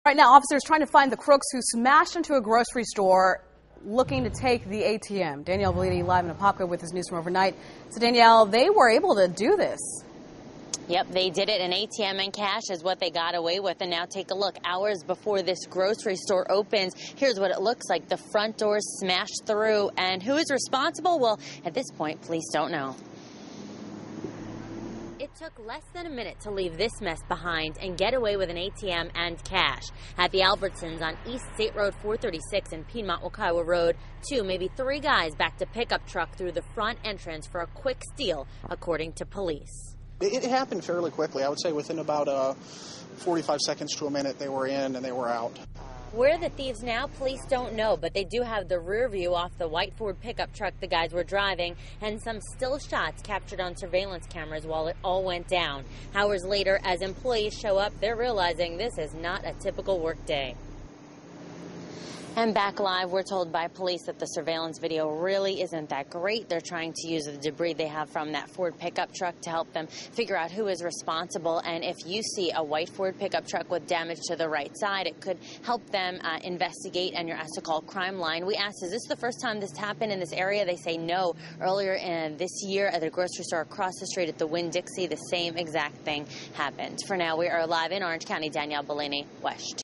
Right now, officers trying to find the crooks who smashed into a grocery store looking to take the ATM. Danielle Bellini live in Apopka with his news from overnight. So Danielle, they were able to do this. Yep, they did it. An ATM and cash is what they got away with. And now take a look. Hours before this grocery store opens, here's what it looks like. The front doors smashed through. And who is responsible? Well, at this point, police don't know. It took less than a minute to leave this mess behind and get away with an ATM and cash. At the Albertsons on East State Road 436 and Piedmont-Wekiwa Road, 2, maybe 3 guys backed a pickup truck through the front entrance for a quick steal, according to police. It happened fairly quickly. I would say within about 45 seconds to a minute they were in and they were out. Where are the thieves now? Police don't know, but they do have the rear view off the white Ford pickup truck the guys were driving and some still shots captured on surveillance cameras while it all went down. Hours later, as employees show up, they're realizing this is not a typical work day. And back live, we're told by police that the surveillance video really isn't that great. They're trying to use the debris they have from that Ford pickup truck to help them figure out who is responsible. And if you see a white Ford pickup truck with damage to the right side, it could help them investigate, and you're asked to call Crime Line. We asked, is this the first time this happened in this area? They say no. Earlier in this year at the grocery store across the street at the Winn-Dixie, the same exact thing happened. For now, we are live in Orange County. Danielle Bellini, West.